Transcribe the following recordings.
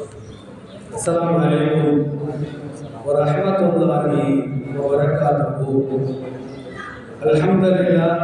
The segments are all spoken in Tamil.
अस्सलामु अलैकुम वरहमतुल्लाहि वबरकातुहू। अल्हम्दुलिल्लाह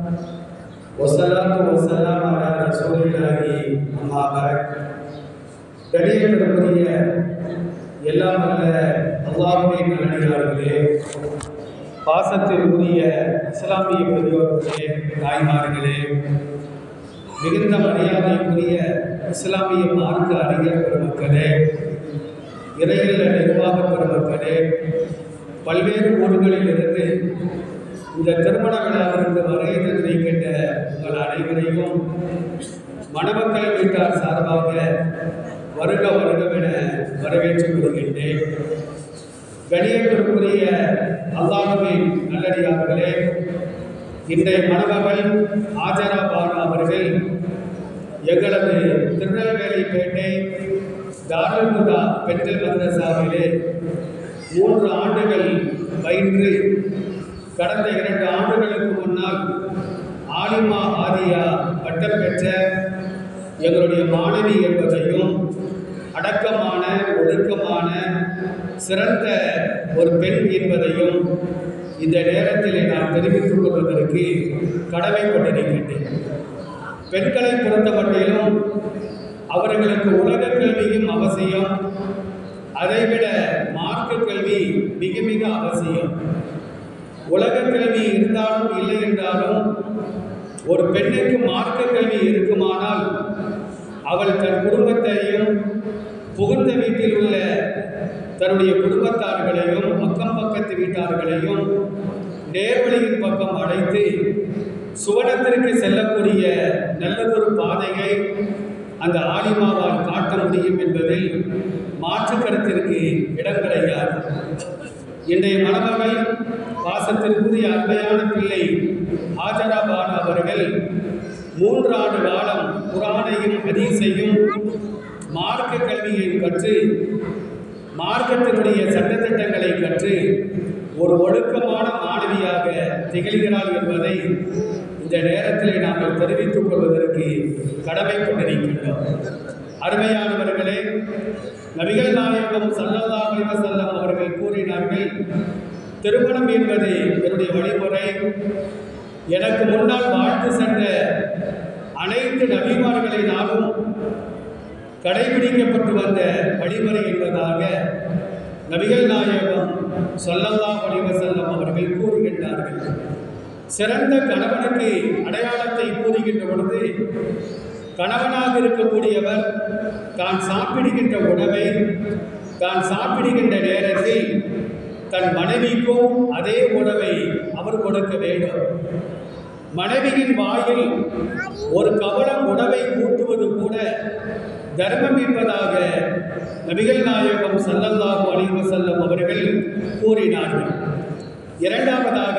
वस्सलातु वस्सलामु अला रसूलिल्लाहि अम्मा बअद। கணியத்திற்குரிய எல்லாம் அல்ல அல்லாஹ்வின் நல்லடியார்களே, பாசத்திற்குரிய இஸ்லாமிய பெரியோர்களே, தாய்மார்களே, மிகுந்த மரியாதைக்குரிய இஸ்லாமிய மார்க்க அறிஞர் பெருமக்களே, இறையில்ல நிர்வாக பெருமக்களே, பல்வேறு ஊர்களிலிருந்து இந்த திருமண விழாவிற்கு வருகை தந்திருக்கின்ற உங்கள் அனைவரையும் மணமக்கள் வீட்டார் சார்பாக வருக வருகவென வரவேற்றுக் கொள்கின்றேன். கணியத்திற்குரிய அல்லாஹ்வின் நல்லடியார்களே, இன்றைய மணமகள் ஆஜரா பானு அவர்கள் எங்களது திருநெல்வேலிப்பேட்டை தாருல் ஹுதா பெண்கள் மதரசாவிலே 3 ஆண்டுகள் பயின்று கடந்த 2 ஆண்டுகளுக்கு முன்னால் ஆலிமா ஆதியா பட்டம் பெற்ற எங்களுடைய மாணவி என்பதையும் அடக்கமான ஒழுக்கமான சிறந்த ஒரு பெண் என்பதையும் இந்த நேரத்தில் நான் தெரிவித்துக் கொள்வதற்கு கடமைப்பட்டிருக்கின்றேன். பெண்களை பொறுத்தமட்டிலும் அவர்களுக்கு உலக கல்வியும் அவசியம், அதைவிட மார்க்க கல்வி மிக மிக அவசியம். உலக கல்வி இருந்தாலும் இல்லை என்றாலும் ஒரு பெண்ணுக்கு மார்க்க கல்வி இருக்குமானால் அவள் தன் குடும்பத்தையும் புகுந்த வீட்டில் உள்ள தன்னுடைய குடும்பத்தார்களையும் அக்கம் பக்கத்து வீட்டார்களையும் நேர்வழியின் பக்கம் அழைத்து சுவனத்திற்கு செல்லக்கூடிய நல்லதொரு பாதையை அந்த ஆலிமாவால் காட்ட முடியும் என்பதில் மாற்று கருத்திற்கு இடம் கிடையாது. இன்றைய மணமகள் பாசத்திற்குரிய அருமையான பிள்ளை ஆஜரா பானு அவர்கள் 3 ஆண்டு காலம் குர்ஆனையும் ஹதீஸையும் மார்க்க கல்வியையும் கற்று மார்க்கத்தினுடைய சட்டத்திட்டங்களை கற்று ஒரு ஒழுக்கமான மாணவியாக திகழ்கிறாள் என்பதை இந்த நேரத்தில் நாங்கள் தெரிவித்துக் கொள்வதற்கு கடமைப்பட்டிருக்கின்றோம். அருமையானவர்களே, நபிகள் நாயகம் ஸல்லல்லாஹு அலைஹி வஸல்லம் அவர்கள் கூறினார்கள், திருமணம் என்பது என்னுடைய வழிமுறை. எனக்கு முன்னால் வாழ்ந்து சென்ற அனைத்து நபிமார்களினாலும் கடைபிடிக்கப்பட்டு வந்த வழிமுறை என்பதாக நபிகள் நாயகம் ஸல்லல்லாஹு அலைஹி வஸல்லம் அவர்கள் கூறுகின்றார்கள். சிறந்த கணவனுக்கு அடையாளத்தை கூறுகின்ற பொழுது, கணவனாக இருக்கக்கூடியவர் தான் சாப்பிடுகின்ற உணவை தான் சாப்பிடுகின்ற நேரத்தில் தன் மனைவிக்கும் அதே உணவை அவர் கொடுக்க வேண்டும். மனைவியின் வாயில் ஒரு கவளம் உணவை ஊட்டுவது கூட தர்மம் என்பதாக நபிகள் நாயகம் ஸல்லல்லாஹு அலைஹி வஸல்லம் அவர்கள் கூறினார்கள். இரண்டாவதாக,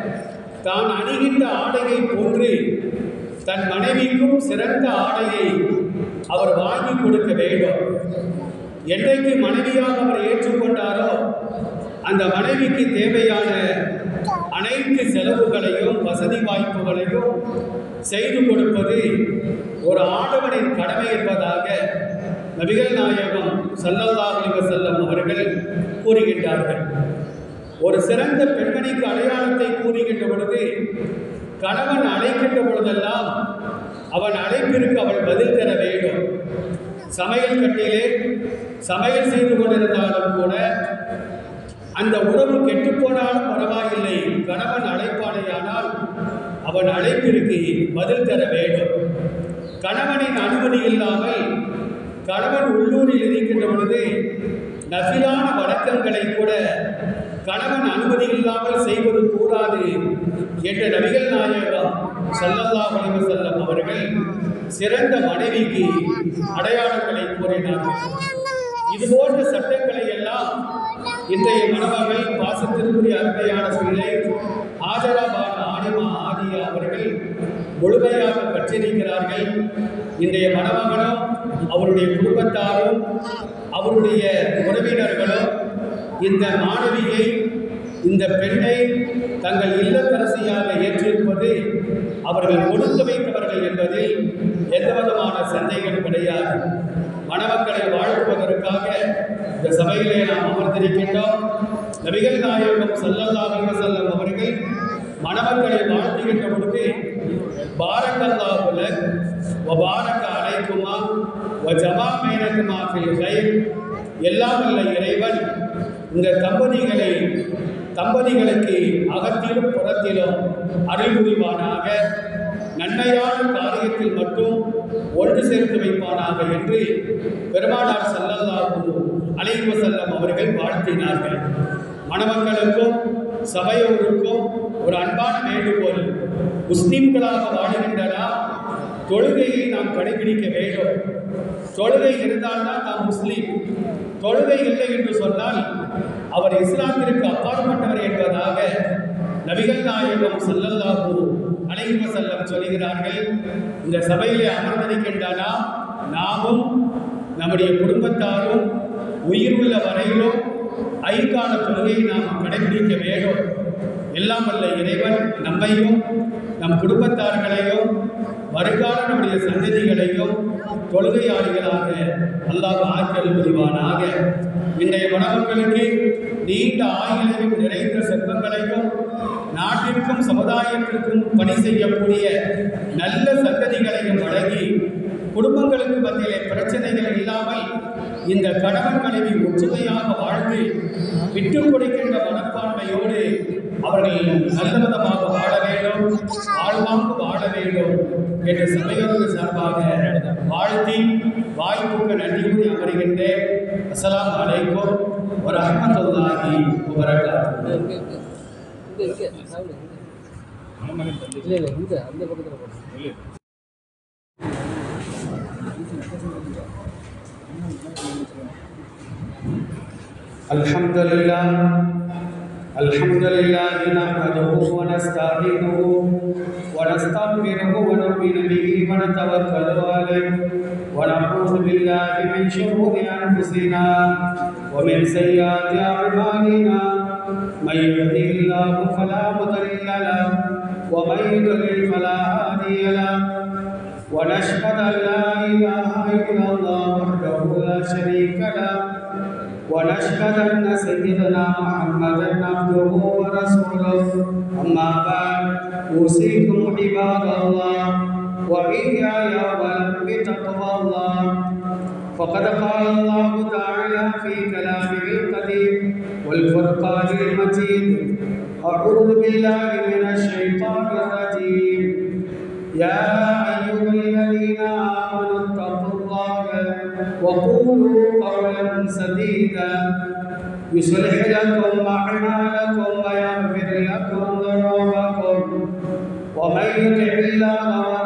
தான் அணிகின்ற ஆடையை போன்று தன் மனைவிக்கும் சிறந்த ஆடையை அவர் வாங்கி கொடுக்க வேண்டும். என்றைக்கு மனைவியாக அவர் ஏற்றுக்கொண்டாரோ அந்த மனைவிக்கு தேவையான அனைத்து செலவுகளையும் வசதி வாய்ப்புகளையும் செய்து கொடுப்பது ஒரு ஆடவனின் கடமை என்பதாக நபிகள் நாயகம் ஸல்லல்லாஹு அலைஹி வஸல்லம் அவர்கள் கூறுகின்றார்கள். ஒரு சிறந்த பெண்மணிக்கு அடையாளத்தை கூறுகின்ற பொழுது, கணவன் அழைக்கின்ற பொழுதெல்லாம் அவன் அழைப்பிற்கு அவள் பதில் தர வேண்டும். சமையல் கட்டிலே சமையல் செய்து கொண்டிருந்தாலும் கூட அந்த உணவு கெட்டுப்போனாலும் பரவாயில்லை, கணவன் அழைப்பானையானால் அவன் அழைப்பிற்கு பதில் தர வேண்டும். கணவனின் அனுமதி இல்லாமல் கணவன் உள்ளூரில் இருக்கின்ற பொழுது நஃபிலான வணக்கங்களை கூட கணவன் அனுமதி இல்லாமல் செய்வது கூடாது என்ற நபிகள் நாயகம் ஸல்லல்லாஹு அலைஹி வஸல்லம் அவர்கள் சிறந்த மனைவிக்கு அடையாளங்களை கூறினார்கள். இதுபோன்ற சட்டங்களை எல்லாம் இன்றைய மணமகள் பாசத்திற்குரிய அருமையான பிள்ளை ஆஜரா பானு ஆலிமா ஆதியா அவர்கள் முழுமையாக கற்றிருக்கிறார்கள். இன்றைய மணமகனும் அவருடைய குடும்பத்தாரும் அவருடைய உறவினர்களும் இந்த மாணவியை இந்த பெண்ணை தங்கள் இல்லத்தரசியாக ஏற்றிருப்பது அவர்கள் கொடுத்து வைத்தவர்கள் என்பதில் எந்தவிதமான சந்தேகம் கிடையாது. மணமக்களை வாழ்த்துவதற்கு இந்த சபையிலே நாம் அமர்ந்திருக்கின்றோம். நபிகள் நாயகம் ஸல்லல்லாஹு அலைஹி வஸல்லம் அவர்கள் மணமக்களை வாழ்த்துகின்ற பொழுது பாரக்கல்லாஹு லக் வ பாரக அலைக்குமா வ ஜமா பைனகுமா ஃபில் கைர், எல்லாம் வல்ல இறைவன் இந்த தம்பதிகளுக்கு அகத்திலும் புறத்திலும் அருள் புரிவானாக, நன்மையான காரியத்தில் மட்டும் ஒன்று சேர்த்து வைப்பானாக என்று பெருமானார் ஸல்லல்லாஹு அலைஹி வஸல்லம் அவர்கள் வாழ்த்தினார்கள். மணமக்களுக்கும் சபையோருக்கும் ஒரு அன்பான வேண்டுகோள், முஸ்லிம்களாக வாழுகின்றனா தொழுகையை நாம் கடைபிடிக்க வேண்டும். தொழுகை இருந்தால்தான் நாம் முஸ்லீம். தொழுகை இல்லை என்று சொன்னால் அவர் இஸ்லாத்திற்கு அப்பாற்பட்டவர் என்பதாக நபிகள் நாயகம் ஸல்லல்லாஹு அலைஹி வஸல்லம் சொல்கிறார்கள். இந்த சபையிலே அமர்ந்திருக்கின்றனா நாமும் நம்முடைய குடும்பத்தாரும் உயிர் உள்ள வரையிலும் ஐக்கான தொழுகையை நாம் கடைபிடிக்க வேண்டும். எல்லாம் வல்ல இறைவன் நம்மையும் நம் குடும்பத்தார்களையும் வருங்கால நம்முடைய சந்ததிகளையும் தொழுகையாளிகளாக அல்லாஹ் ஆற்றல் புரிவானாக. இன்றைய மணமக்களுக்கு நீண்ட ஆயுளையும் நிறைந்த செல்வங்களையும் நாட்டிற்கும் சமுதாயத்திற்கும் பணி செய்யக்கூடிய நல்ல சந்ததிகளையும் வழங்கி குடும்பங்களுக்கு மத்தியிலே பிரச்சனைகள் இல்லாமல் இந்த கணவன் மனைவி ஒற்றுமையாக வாழ்ந்து விட்டுக் கொடுக்கின்ற மனப்பான்மையோடு அவர்கள் நல்ல விதமாக வாழ வேண்டும், வாழ்வாங்கு வாழ வேண்டும் என்ற சபையோருக்கு சார்பாக வாழ்த்தி வாய்ப்புக்கு நன்றி கூறி அமர்கின்றேன். அஸ்ஸலாமு அலைக்கும் வ ரஹ்மத்துல்லாஹி வ பரகாத்துஹு. Alhamdulillah nahmaduhu wa nasta'inuhu wa nastaghfiruhu wa nu'minu bihi wa natawakkalu alayhi wa na'udzu billahi min shururi anfusina wa min sayyiati a'malina may yahdihillahu fala mudilla lahu wa may yudlil fala hadiya lahu wa nashhadu an la ilaha illallah wahdahu la sharika lahu ونشهد أن سيدنا محمدا عبده ورسوله. أما بعد أوصيكم عباد الله وإياي أولا بتقوى الله. فقد قال الله تعالى في كلامه القديم والفرقان المجيد: أعوذ بالله من الشيطان الرجيم. يا أيها الذين آمنوا اتقوا الله وقولوا قولا سديدا يصلح لكم أعمالكم ويغفر لكم ذنوبكم ومن يطع الله